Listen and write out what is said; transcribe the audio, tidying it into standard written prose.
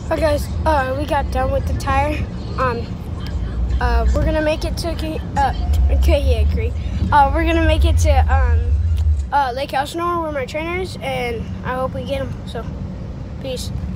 Alright guys, we got done with the tire. We're gonna make it to Creek. We're gonna make it to Lake Elsinore where my trainer is, and I hope we get him. So, peace.